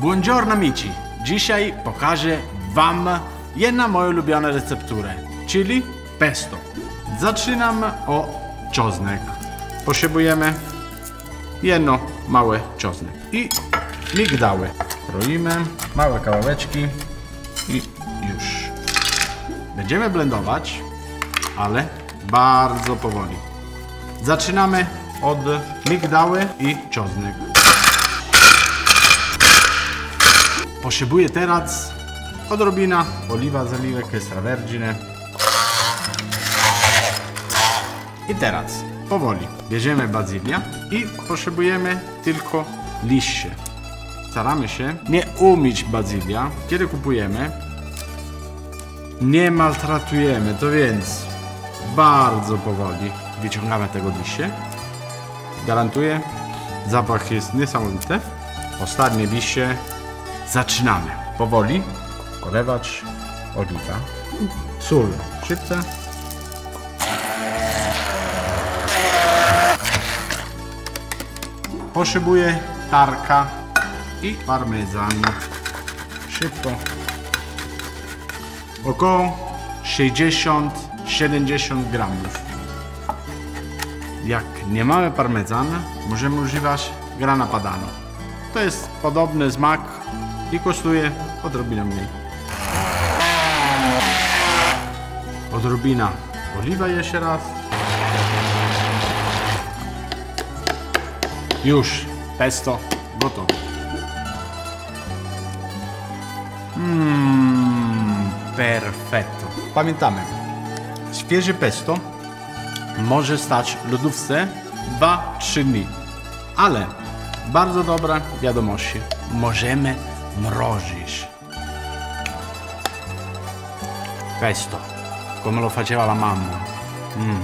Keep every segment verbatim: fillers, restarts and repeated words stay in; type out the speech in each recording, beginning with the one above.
Buongiorno amici! Dzisiaj pokażę wam jedną moją ulubioną recepturę, czyli pesto. Zaczynam od czosnek. Potrzebujemy jedno małe czosnek i migdały. Kroimy małe kawałeczki i już. Będziemy blendować, ale bardzo powoli. Zaczynamy od migdały i czosnek. Potrzebuję teraz odrobina oliwa z oliwek extravergine. I teraz powoli bierzemy bazylia i potrzebujemy tylko liście. Staramy się nie umyć bazylia, kiedy kupujemy. Nie maltratujemy, to więc bardzo powoli wyciągamy tego liście. Gwarantuję, zapach jest niesamowity. Ostatnie liście. Zaczynamy powoli polewać oliwa, sól, szybce. Potrzebuję tarka i parmezan. Szybko. Około sześćdziesiąt do siedemdziesięciu gramów. Jak nie mamy parmezana, możemy używać grana padano. To jest podobny smak i kosztuje odrobinę mniej. Odrobina oliwa jeszcze raz. Już pesto gotowe. Mmm, perfetto. Pamiętamy, świeże pesto może stać w lodówce dwa trzy dni, ale bardzo dobre wiadomości. Możemy mrozić. Pesto, come lo faceva la mamma. Mm.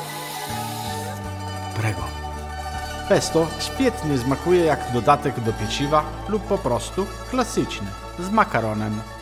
Prego. Pesto świetnie smakuje jak dodatek do pieczywa lub po prostu klasyczny z makaronem.